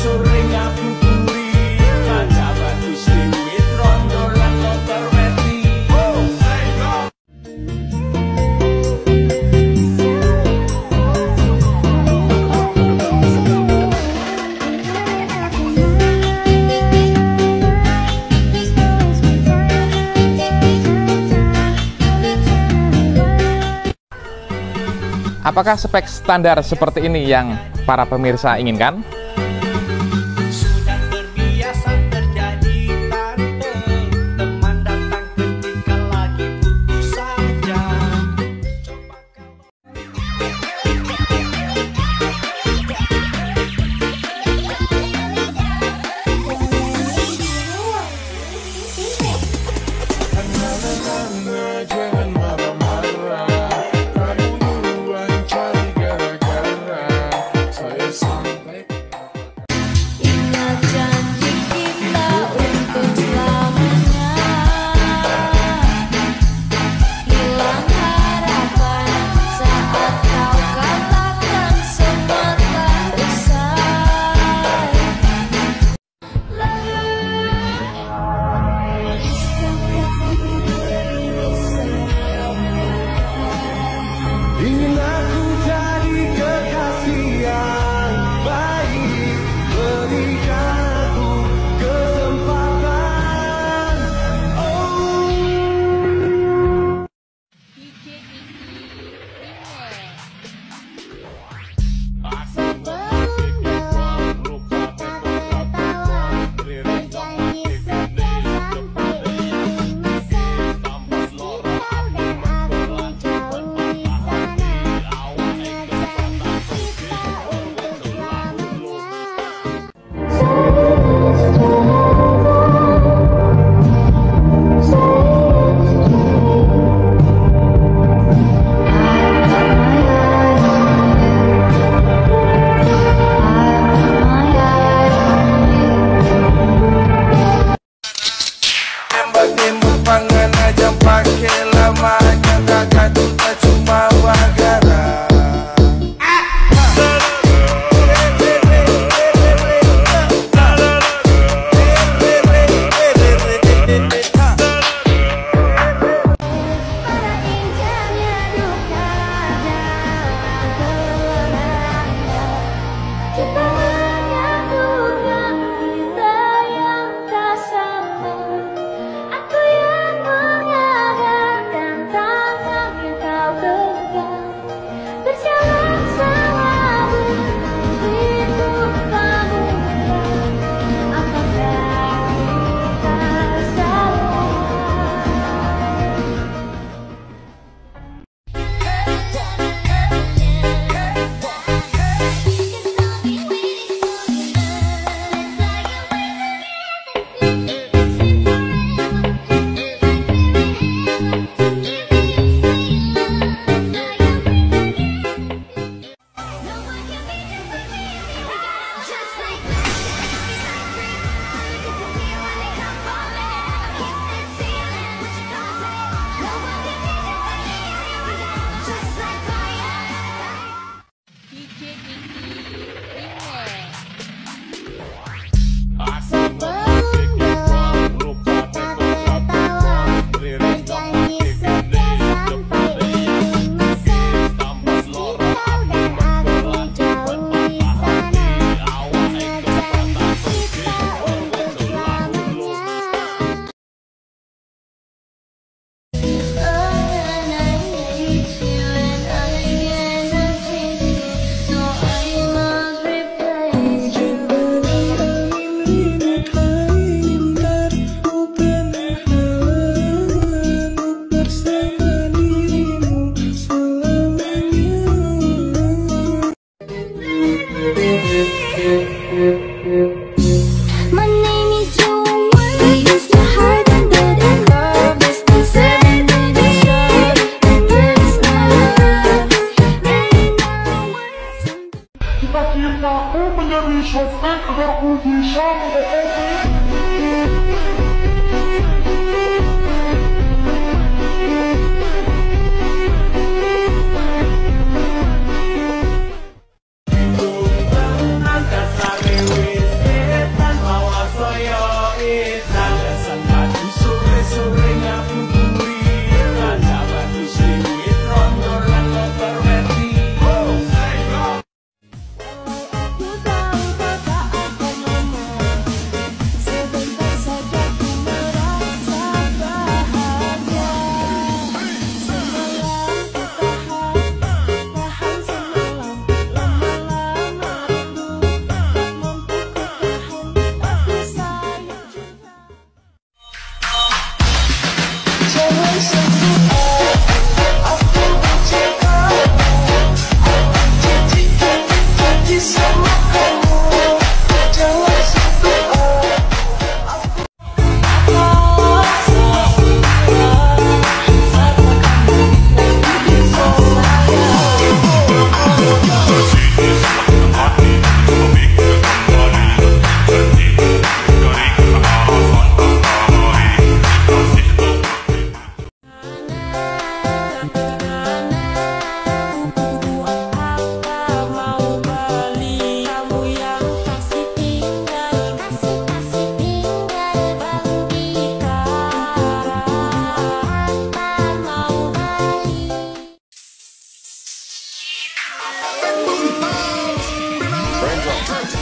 sore ngabuburit kaca bagus diwit rondo lan motor meti. Apakah spek standar seperti ini yang para pemirsa inginkan? Sudah terbiasa terjadi tante, teman datang ketika lagi butuh saja. Coba jangan marah-marah. Ingat janji kita untuk selamanya. Hilang harapan saat kau katakan semua telah usai. ingin aku jadi kekasih yang baik, berikan aku kesempatan. Oh. Nembak pangan aja pakai lama, katakan kita cuma wagara. Pada injanya duka dan kemenangan, kita menyatukan kita yang tak sama. Aku yang mengadakan tangan yang kau genggam, berjalan selalu itu tak mudah. Apakah kita salah? My name is Joanne. We used to hide under the covers and say that we should, and then it's not love. Cita-citaku menjadi sopir agar ku bisa mengoperasi. Angkat sare wis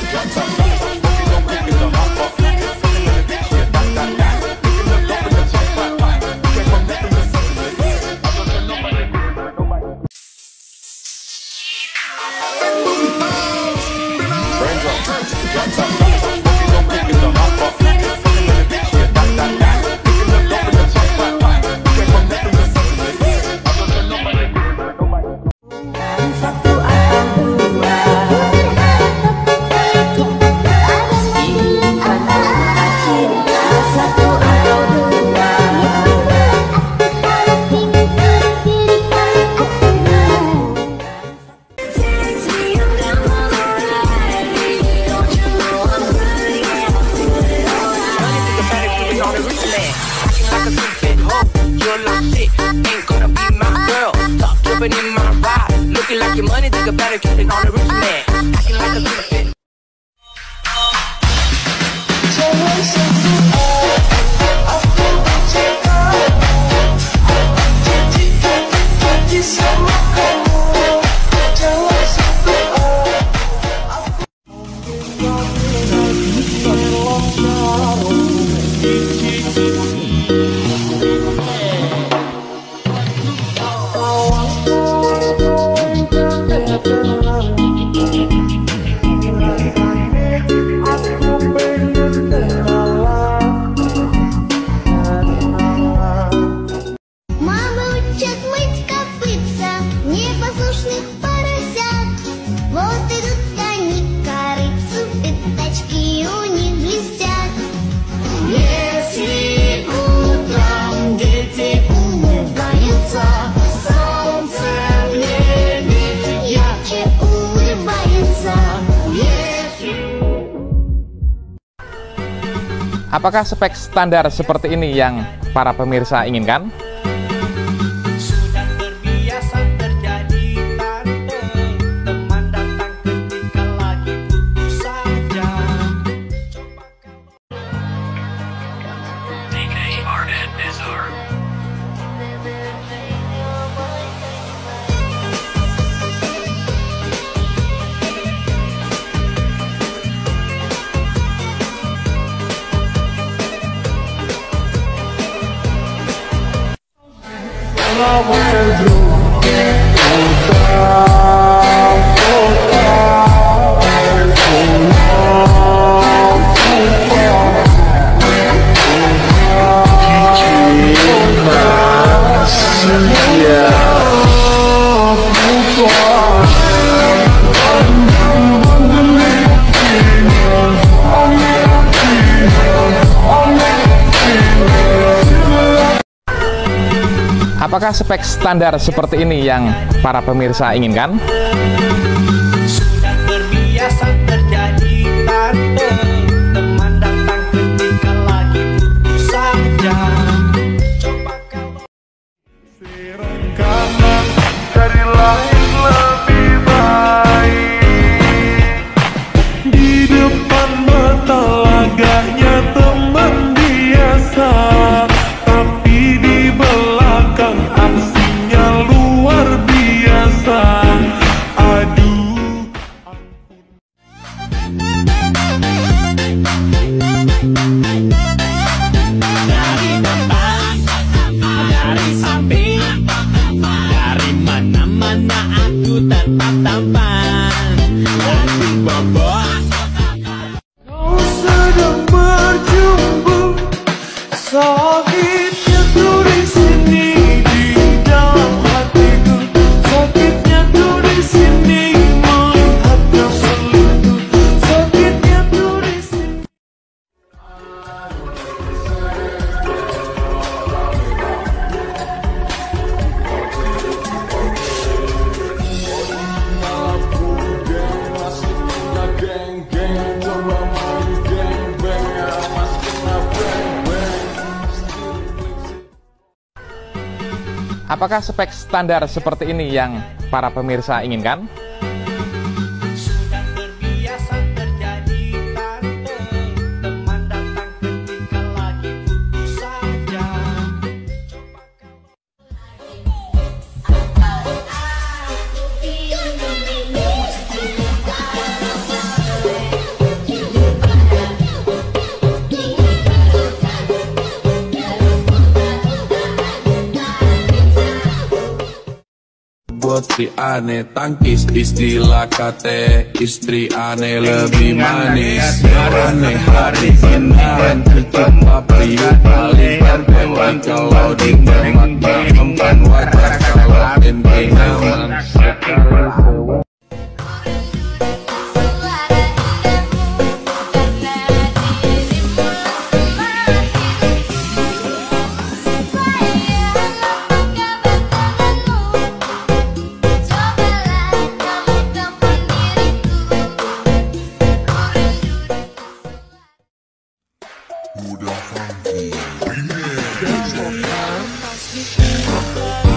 In my ride, looking like your money, think about it, keep it on the rich man. Acting like a little bit. Мамы учат мыть копытца непослушных поросят. Вот идут они к корытцу, пятачки у них блестят. Если утром дети улыбаются, солнце в небе ярче улыбается. Apakah spek standar seperti ini yang para pemirsa inginkan? Sudah terbiasa terjadi tante, teman datang ketika lagi putus saja. Coba Apakah spek standar seperti ini yang para pemirsa inginkan? sudah terbiasa terjadi tante, teman datang ketika lagi putus saja. Coba kalau Kanan dari lahir lebih baik. Di depan mata lagaknya teman biasa, tapi di belakang aksinya luar biasa. Aduh, dari depan, dari samping, dari mana-mana aku tetap tampan. Aduh bobo, kau sedang berjumpa, sakitnya tuh di sini di dalam hatiku, sakitnya tuh di sini melihat kau selingkuh, sakitnya tuh di sini. Apakah spek standar seperti ini yang para pemirsa inginkan? sudah terbiasa terjadi tante, teman datang ketika lagi putus saja. Coba kalau Putri aneh tangkis, istilah kate istri aneh lebih manis. Aneh hari kenangan cukup papi paling berpewan kalau ditembak empan wajar kalau tempe nyaman. Mudah funky.